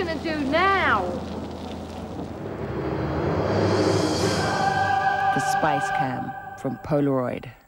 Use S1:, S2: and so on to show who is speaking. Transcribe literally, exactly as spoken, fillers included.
S1: gonna do now?
S2: The Spice Cam from Polaroid.